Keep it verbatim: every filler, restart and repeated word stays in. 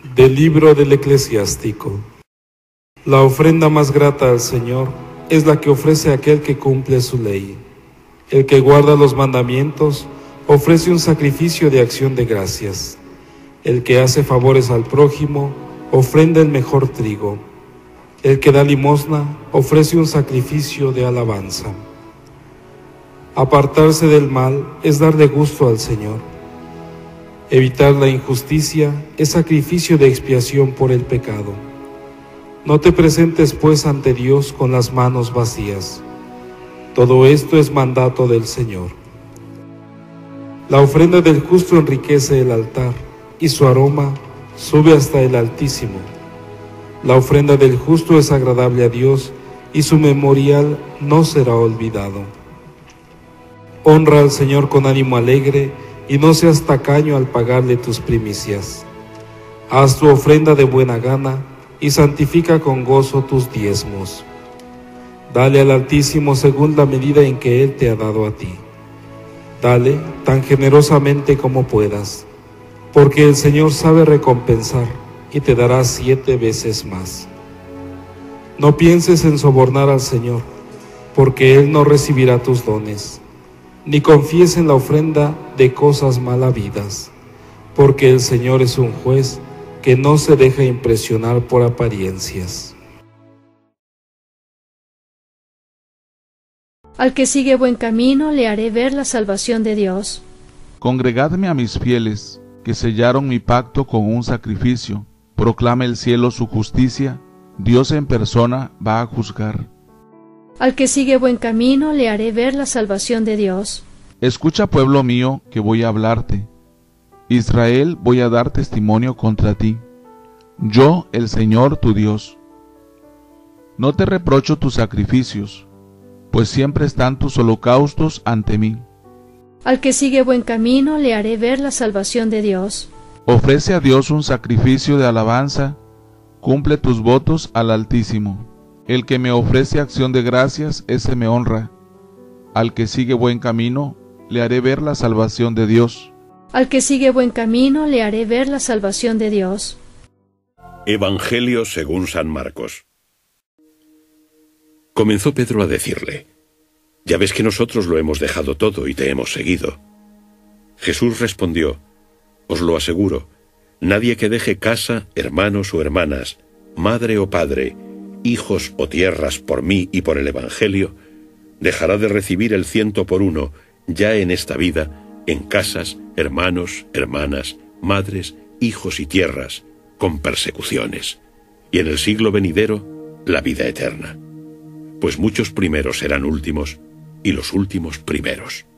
Del libro del Eclesiástico. La ofrenda más grata al Señor es la que ofrece aquel que cumple su ley. El que guarda los mandamientos ofrece un sacrificio de acción de gracias. El que hace favores al prójimo ofrenda el mejor trigo. El que da limosna ofrece un sacrificio de alabanza. Apartarse del mal es darle gusto al Señor. Evitar la injusticia es sacrificio de expiación por el pecado. No te presentes pues ante Dios con las manos vacías. Todo esto es mandato del Señor. La ofrenda del justo enriquece el altar, y su aroma sube hasta el Altísimo. La ofrenda del justo es agradable a Dios, y su memorial no será olvidado. Honra al Señor con ánimo alegre, y no seas tacaño al pagarle tus primicias. Haz tu ofrenda de buena gana, y santifica con gozo tus diezmos. Dale al Altísimo según la medida en que Él te ha dado a ti. Dale tan generosamente como puedas, porque el Señor sabe recompensar, y te dará siete veces más. No pienses en sobornar al Señor, porque Él no recibirá tus dones. Ni confíes en la ofrenda de cosas mal habidas, porque el Señor es un juez que no se deja impresionar por apariencias. Al que sigue buen camino le haré ver la salvación de Dios. Congregadme a mis fieles, que sellaron mi pacto con un sacrificio. Proclame el cielo su justicia, Dios en persona va a juzgar. Al que sigue buen camino le haré ver la salvación de Dios. Escucha, pueblo mío, que voy a hablarte. Israel, voy a dar testimonio contra ti. Yo, el Señor tu Dios. No te reprocho tus sacrificios, pues siempre están tus holocaustos ante mí. Al que sigue buen camino le haré ver la salvación de Dios. Ofrece a Dios un sacrificio de alabanza, cumple tus votos al Altísimo. El que me ofrece acción de gracias, ese me honra. Al que sigue buen camino, le haré ver la salvación de Dios. Al que sigue buen camino, le haré ver la salvación de Dios. Evangelio según San Marcos. Comenzó Pedro a decirle: Ya ves que nosotros lo hemos dejado todo y te hemos seguido. Jesús respondió: Os lo aseguro, nadie que deje casa, hermanos o hermanas, madre o padre, hijos o tierras por mí y por el Evangelio, dejará de recibir el ciento por uno ya en esta vida, en casas, hermanos, hermanas, madres, hijos y tierras, con persecuciones, y en el siglo venidero, la vida eterna. Pues muchos primeros serán últimos, y los últimos primeros.